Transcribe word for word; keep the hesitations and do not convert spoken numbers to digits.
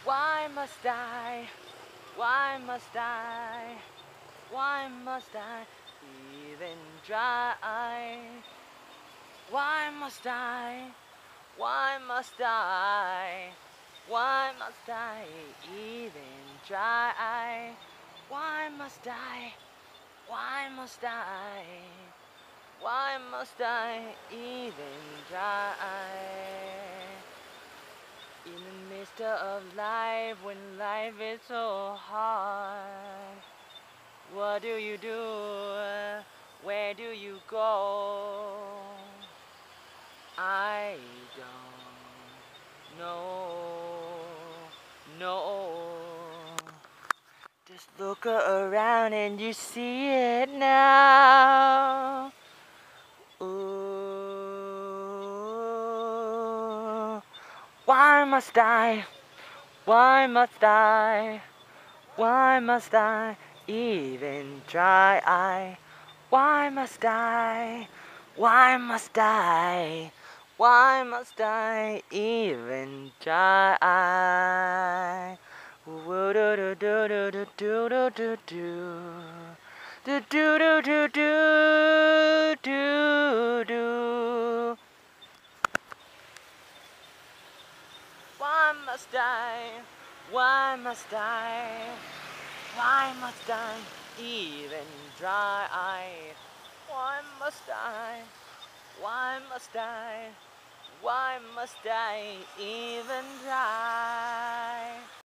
Why must I? Why must I? Why must I even try? Why must I? Why must I? Why must I even try? Why must I? Why must I? Why must I even try? In the midst of life, when life is so hard, what do you do? Where do you go? I don't know, no. Just look around and you see it now. Ooh, why must I? Why must I? Why must I even try? I, why must I? Why must I? Why must I even try? Woo do do do do do do do do do do do do do do do. Why must I? Why must I? Why must I even try? Why must I? Why must I? Why must I even try?